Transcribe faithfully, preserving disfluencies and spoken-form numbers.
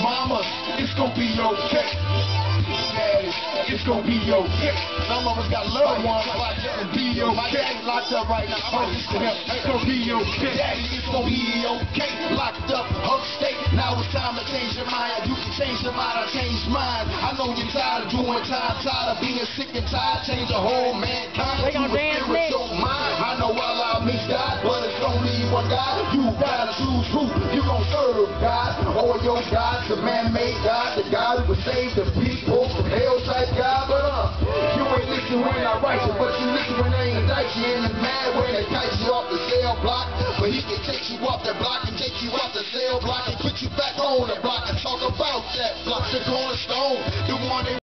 Mama, it's gonna be okay. Daddy, it's gonna be okay. Some of us got loved ones locked up and be okay. My daddy's locked up right now. I'm just to him. It's gonna be okay. Daddy, it's gonna be okay. Locked up, upstate. Now it's time to change your mind. You can change your mind, I changed mine. I know you're tired of doing time, tired of being sick and tired. Change the whole mankind to a spiritual mind. I know Allah means God, but it's only one God. You gotta choose who you gon' serve, God. Or your God's a man-made God, the God who would save the people from hell type God. But uh, you ain't listen when I write you, but you listen when they indict you. And it's mad when they kite you off the cell block. But he can take you off the block and take you off the cell block and put you back on the block and talk about that block, the cornerstone, the one that